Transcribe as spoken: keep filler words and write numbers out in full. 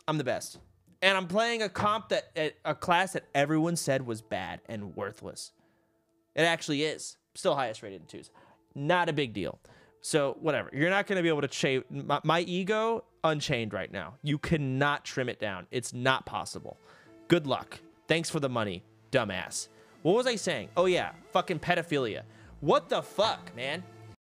I'm the best. And I'm playing a comp that, a class that everyone said was bad and worthless. It actually is. Still highest rated in twos. Not a big deal. So whatever. You're not going to be able to chain my, my ego unchained right now. You cannot trim it down. It's not possible. Good luck. Thanks for the money, dumbass. What was I saying? Oh yeah, fucking pedophilia. What the fuck, man?